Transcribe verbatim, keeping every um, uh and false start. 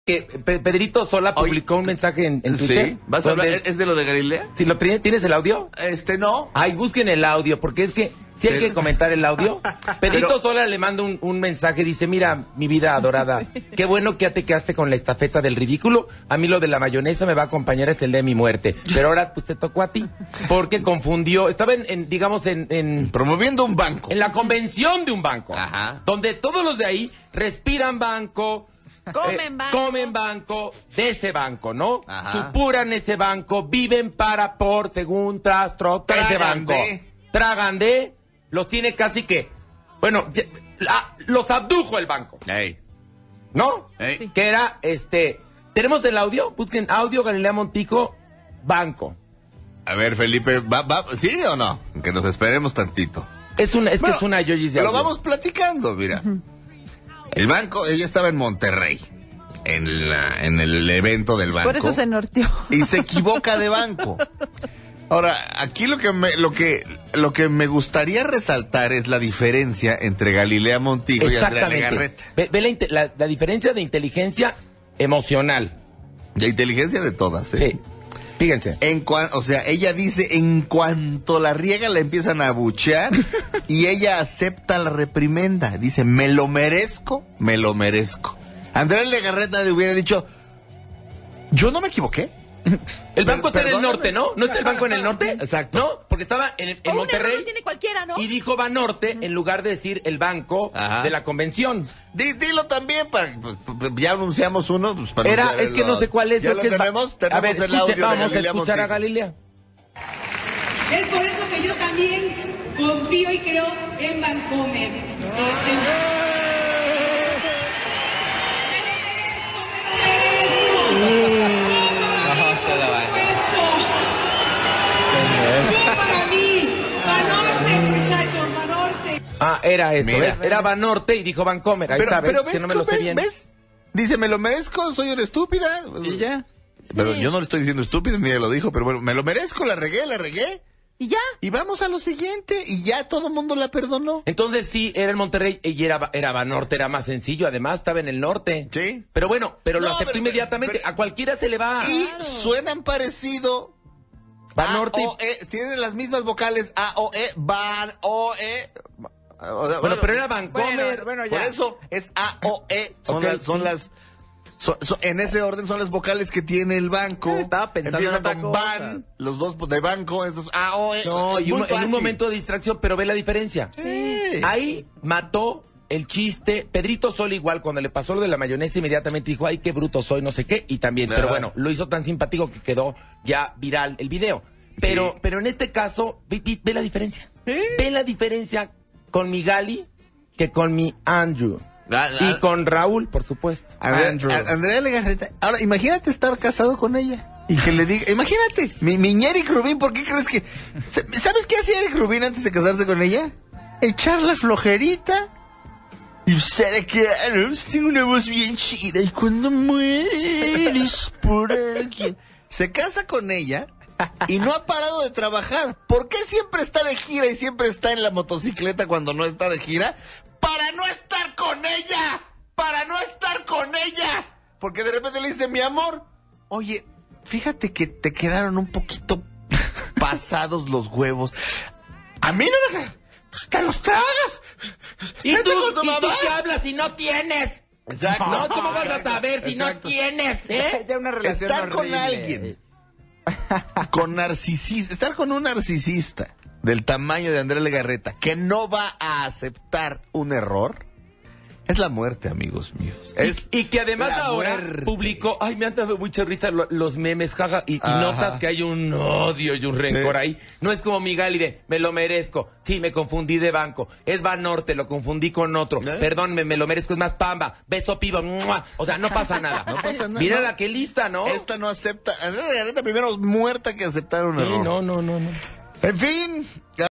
que Pedrito Sola publicó Oye, un mensaje en, en Twitter. Sí, ¿vas a hablar? ¿Es de lo de Galilea? Si lo ¿Tienes el audio? Este, no. Ay, busquen el audio, porque es que si hay que comentar el audio. Pedrito Pero... Sola le manda un, un mensaje, dice, mira, mi vida adorada, qué bueno que ya te quedaste con la estafeta del ridículo. A mí lo de la mayonesa me va a acompañar hasta el día de mi muerte. Pero ahora pues te tocó a ti, porque confundió, estaba en, en digamos, en, en... promoviendo un banco. En la convención de un banco. Ajá. Donde todos los de ahí respiran banco, Comen eh, banco. Comen banco de ese banco, ¿no? Ajá. Supuran ese banco, viven para, por, según, tras, tro, Tragan ese banco. De. Tragan de, los tiene casi que, bueno, la, los abdujo el banco. Ey. ¿No? Ey. Sí. Que era, este, ¿tenemos el audio? Busquen audio, Galilea Montijo, banco. A ver, Felipe, ¿va, va, ¿sí o no? Que nos esperemos tantito. Es una, es Bueno, que es una yoyis de Lo audio. vamos platicando, mira. El banco, ella estaba en Monterrey, en, la, en el evento del banco. Por eso se norteó. Y se equivoca de banco. Ahora, aquí lo que me, lo que, lo que me gustaría resaltar es la diferencia entre Galilea Montijo y Andrea Legarreta. Ve, ve la, inte- la, la diferencia de inteligencia emocional. La inteligencia de todas, ¿eh? Sí. Fíjense. En cuan, o sea, ella dice, en cuanto la riega la empiezan a abuchear y ella acepta la reprimenda. Dice, me lo merezco, me lo merezco. Andrea Legarreta le hubiera dicho, yo no me equivoqué. El banco está en el Perdóname. norte, ¿no? ¿No está el banco en el norte? Exacto. ¿No? Porque estaba en, en O un Monterrey error lo tiene cualquiera, ¿no? y dijo Banorte en lugar de decir el banco Ajá. de la convención. Di- dilo también, para, pues, pues, ya anunciamos uno. Pues, para Era, anunciar es que el- no sé cuál es. ¿Ya creo lo que es ba- tenemos? Tenemos a ver, el escuche, audio de vamos a Galilea escuchar a Montijo. Galilea. Es por eso que yo también confío y creo en Bancomer. Eh, en- Para mí, Banorte, muchachos, Banorte. Ah, era eso. Mira. ¿ves? Era Banorte y dijo Bancomer. Ahí Pero, está, ¿ves? pero ves, que no me lo sé ¿ves? bien. ¿Ves? Dice, me lo merezco, soy una estúpida. Y ya. Pero Sí. yo no le estoy diciendo estúpido, ni ella lo dijo, pero bueno, me lo merezco, la regué, la regué. Y ya. Y vamos a lo siguiente, y ya todo el mundo la perdonó. Entonces sí, era en Monterrey y era, era Banorte, era más sencillo. Además, estaba en el norte. Sí. Pero bueno, pero lo No, aceptó pero- inmediatamente. pero- A cualquiera se le va. Y suenan parecido. Banorte y- A, O, E, tienen las mismas vocales A, O, E, Ban, O, E. O sea, Bueno, pero era Bancomer. Bueno, bueno, ya. Por eso es A, O, E. Son Ok, las, son sí. las, son- son- en ese orden son las vocales que tiene el banco. Estaba pensando Empieza en otra con cosa. Ban, los dos de banco, estos A, O, E. No, es y muy uno- en un fácil. momento de distracción, pero ve la diferencia. Sí. Ahí mató el chiste. Pedrito Sola igual, cuando le pasó lo de la mayonesa, inmediatamente dijo, ay, qué bruto soy, no sé qué, y también, pero Ajá. bueno, lo hizo tan simpático que quedó ya viral el video. Pero, Sí. pero en este caso, ve, ve- ve la diferencia. Sí. Ve la diferencia con mi Gali que con mi Andrew. Ah, Y ah, con Raúl, por supuesto. Andrea, Andrew. a- Andrea Legarreta. Ahora, imagínate estar casado con ella. Y que le diga, imagínate, mi, mi Eric Rubin, ¿por qué crees que... ¿Sabes qué hacía Eric Rubin antes de casarse con ella? Echar la flojerita. Y usted que tengo una voz bien chida y cuando mueres por alguien. Se casa con ella y no ha parado de trabajar. ¿Por qué siempre está de gira y siempre está en la motocicleta cuando no está de gira? ¡Para no estar con ella! ¡Para no estar con ella! Porque de repente le dice, mi amor, oye, fíjate que te quedaron un poquito pasados los huevos. A mí no me... Pues te los tragas. ¿Y Vete tú, con tu ¿y tú mamá. qué hablas si no tienes? Exacto. No, ¿cómo vas a saber si no Exacto. tienes, eh? Ya una relación Estar con horrible. alguien, con narcisista, estar con un narcisista del tamaño de Andrea Legarreta que no va a aceptar un error, es la muerte, amigos míos. Es y, y que además la ahora muerte. publicó, ay, me han dado mucha risa lo- los memes, jaja, y, y Ajá. notas que hay un odio y un rencor Sí. ahí. No es como mi Gali de, me lo merezco. Sí, me confundí de banco. Es Banorte, lo confundí con otro. ¿Eh? Perdón, me, me lo merezco, es más Pamba. Beso pibo. ¡Mua! O sea, no pasa nada. No pasa nada. Mira No. la que lista, ¿no? Esta no acepta. Andrea Legarreta primero muerta que aceptar un Sí, error. no, no, no, no. En fin.